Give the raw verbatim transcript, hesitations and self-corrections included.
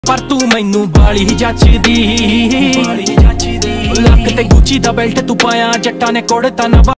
पर तू मैनू बाली जचदी, लक ते गुची दा बेल्ट तू पाया जट्टा ने कोड़ता नवा।